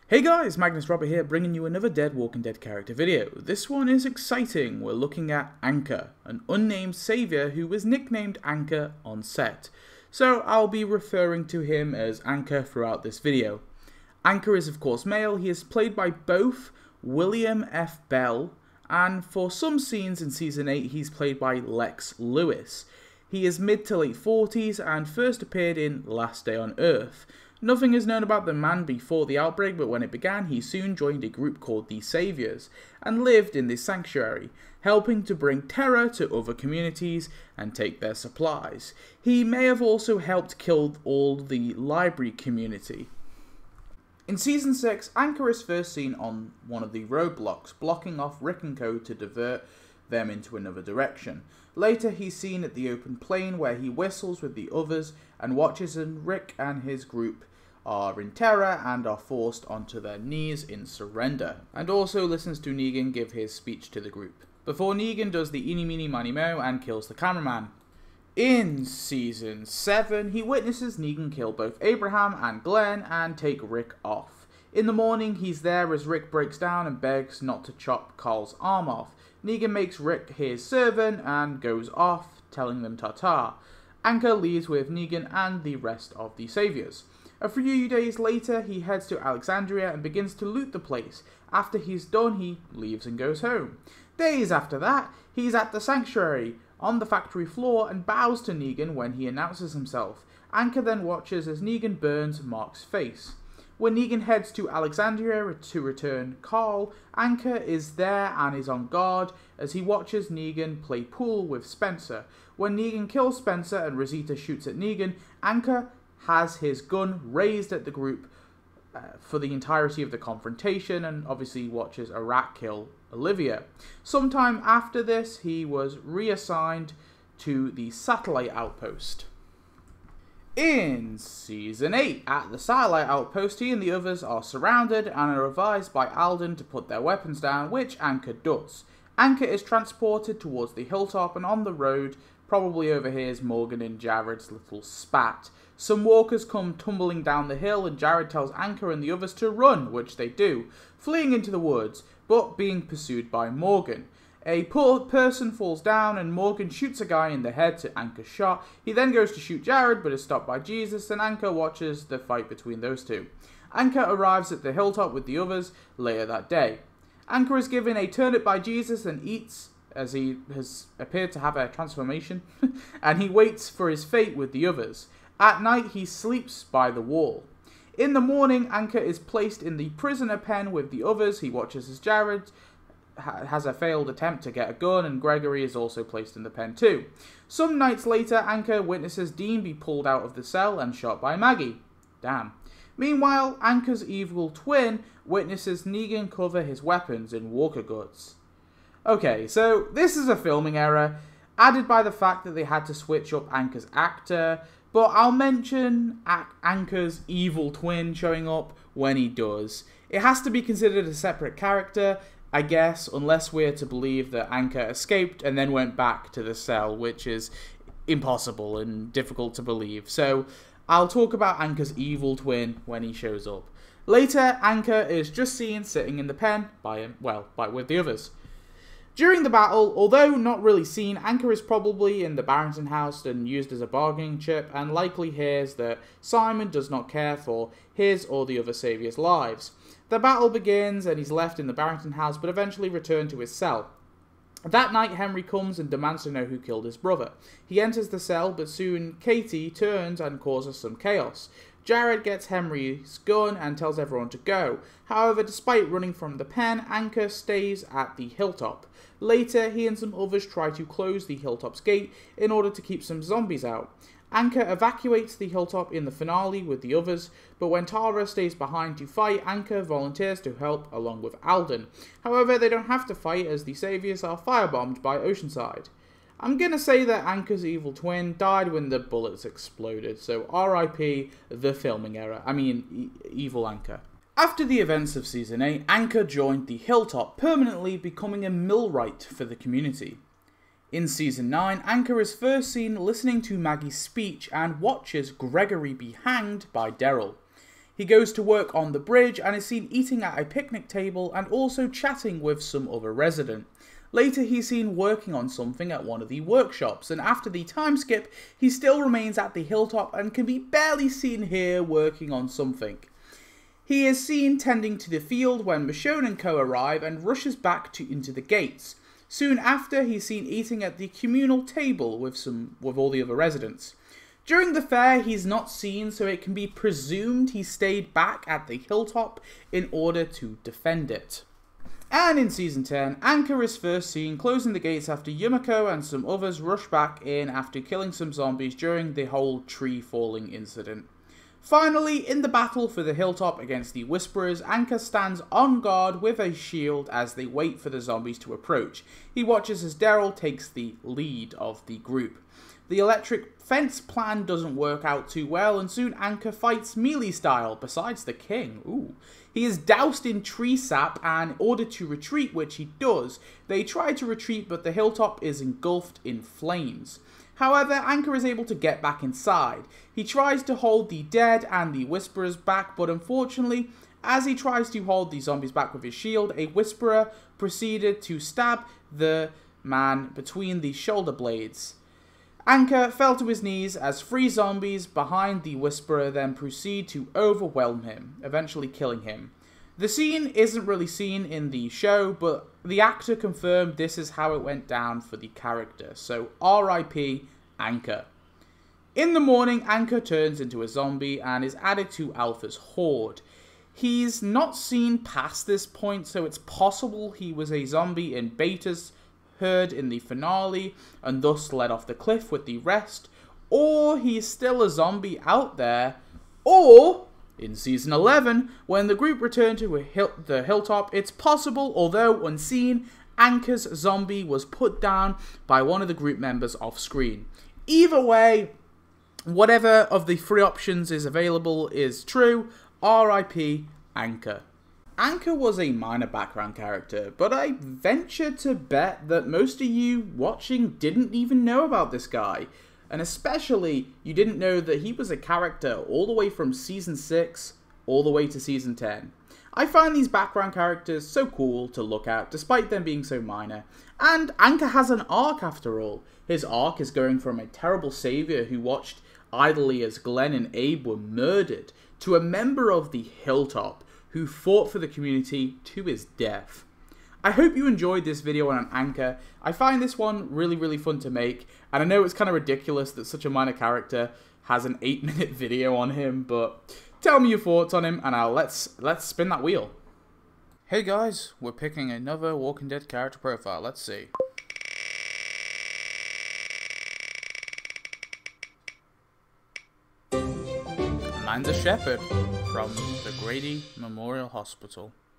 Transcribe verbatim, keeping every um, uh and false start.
Hey guys, Magnus Robert here, bringing you another Dead Walking Dead character video. This one is exciting. We're looking at Anchor, an unnamed saviour who was nicknamed Anchor on set. So I'll be referring to him as Anchor throughout this video. Anchor is of course male. He is played by both William F. Bell, and for some scenes in Season eight he's played by Lex Lewis. He is mid to late forties and first appeared in Last Day on Earth. Nothing is known about the man before the outbreak, but when it began, he soon joined a group called the Saviors, and lived in this sanctuary, helping to bring terror to other communities and take their supplies. He may have also helped kill all the library community. In Season six, Anchor is first seen on one of the roadblocks, blocking off Rick and Co to divert them into another direction. Later, he's seen at the open plain where he whistles with the others and watches as Rick and his group are in terror and are forced onto their knees in surrender, and also listens to Negan give his speech to the group, before Negan does the eeny meeny miny mo and kills the cameraman. In Season seven, he witnesses Negan kill both Abraham and Glenn and take Rick off. In the morning, he's there as Rick breaks down and begs not to chop Carl's arm off. Negan makes Rick his servant and goes off, telling them ta-ta. Anchor leaves with Negan and the rest of the Saviors. A few days later, he heads to Alexandria and begins to loot the place. After he's done, he leaves and goes home. Days after that, he's at the sanctuary, on the factory floor, and bows to Negan when he announces himself. Anchor then watches as Negan burns Mark's face. When Negan heads to Alexandria to return Carl, Anchor is there and is on guard as he watches Negan play pool with Spencer. When Negan kills Spencer and Rosita shoots at Negan, Anchor has his gun raised at the group uh, for the entirety of the confrontation, and obviously watches Iraq kill Olivia. Sometime after this, he was reassigned to the satellite outpost. In Season eight, at the satellite outpost, he and the others are surrounded and are advised by Alden to put their weapons down, which Anchor does. Anchor is transported towards the hilltop, and on the road probably overhears Morgan and Jared's little spat. Some walkers come tumbling down the hill, and Jared tells Anchor and the others to run, which they do, fleeing into the woods, but being pursued by Morgan. A poor person falls down and Morgan shoots a guy in the head to Anchor's shot. He then goes to shoot Jared but is stopped by Jesus, and Anchor watches the fight between those two. Anchor arrives at the hilltop with the others later that day. Anchor is given a turnip by Jesus and eats, as he has appeared to have a transformation, and he waits for his fate with the others. At night he sleeps by the wall. In the morning, Anchor is placed in the prisoner pen with the others. He watches as Jared has a failed attempt to get a gun, and Gregory is also placed in the pen too. Some nights later, Anchor witnesses Dean be pulled out of the cell and shot by Maggie. Damn. Meanwhile, Anchor's evil twin witnesses Negan cover his weapons in Walker guts. Okay, so this is a filming error, added by the fact that they had to switch up Anchor's actor, but I'll mention Anchor's evil twin showing up when he does. It has to be considered a separate character, I guess, unless we're to believe that Anchor escaped and then went back to the cell, which is impossible and difficult to believe. So I'll talk about Anchor's evil twin when he shows up. Later, Anchor is just seen sitting in the pen by him, well, by with the others. During the battle, although not really seen, Anchor is probably in the Barrington house and used as a bargaining chip, and likely hears that Simon does not care for his or the other Savior's lives. The battle begins and he's left in the Barrington house, but eventually returned to his cell. That night, Henry comes and demands to know who killed his brother. He enters the cell, but soon Katie turns and causes some chaos. Jared gets Henry's gun and tells everyone to go. However, despite running from the pen, Anchor stays at the hilltop. Later, he and some others try to close the hilltop's gate in order to keep some zombies out. Anchor evacuates the hilltop in the finale with the others, but when Tara stays behind to fight, Anchor volunteers to help along with Alden. However, they don't have to fight as the Saviors are firebombed by Oceanside. I'm gonna say that Anchor's evil twin died when the bullets exploded, so R I P the filming error. I mean, e evil Anchor. After the events of Season eight, Anchor joined the Hilltop, permanently becoming a millwright for the community. In Season nine, Anchor is first seen listening to Maggie's speech and watches Gregory be hanged by Daryl. He goes to work on the bridge and is seen eating at a picnic table and also chatting with some other resident. Later he's seen working on something at one of the workshops, and after the time skip, he still remains at the hilltop and can be barely seen here working on something. He is seen tending to the field when Michonne and co arrive and rushes back to into the gates. Soon after, he's seen eating at the communal table with some with all the other residents. During the fair, he's not seen, so it can be presumed he stayed back at the hilltop in order to defend it. And in Season ten, Anka is first seen closing the gates after Yumiko and some others rush back in after killing some zombies during the whole tree falling incident. Finally, in the battle for the hilltop against the Whisperers, Anka stands on guard with a shield as they wait for the zombies to approach. He watches as Daryl takes the lead of the group. The electric fence plan doesn't work out too well, and soon Anka fights melee style, besides the king. Ooh. He is doused in tree sap and ordered to retreat, which he does. They try to retreat, but the hilltop is engulfed in flames. However, Anka is able to get back inside. He tries to hold the dead and the Whisperers back, but unfortunately, as he tries to hold the zombies back with his shield, a Whisperer proceeded to stab the man between the shoulder blades. Anka fell to his knees as three zombies behind the Whisperer then proceed to overwhelm him, eventually killing him. The scene isn't really seen in the show, but the actor confirmed this is how it went down for the character, so R I P Anka. In the morning, Anka turns into a zombie and is added to Alpha's horde. He's not seen past this point, so it's possible he was a zombie in Beta's herd in the finale and thus led off the cliff with the rest, or he's still a zombie out there, or in Season eleven, when the group return to a hill the hilltop, it's possible, although unseen, Anka's zombie was put down by one of the group members off screen. Either way, whatever of the three options is available is true. R I P Anka. Anka was a minor background character, but I venture to bet that most of you watching didn't even know about this guy. And especially, you didn't know that he was a character all the way from Season six all the way to Season ten. I find these background characters so cool to look at, despite them being so minor. And Anka has an arc after all. His arc is going from a terrible savior who watched idly as Glenn and Abe were murdered, to a member of the Hilltop who fought for the community to his death. I hope you enjoyed this video on Anka. I find this one really, really fun to make, and I know it's kind of ridiculous that such a minor character has an eight minute video on him, but tell me your thoughts on him, and I'll, let's, let's spin that wheel. Hey guys, we're picking another Walking Dead character profile, let's see. Mine's a shepherd from the Grady Memorial Hospital.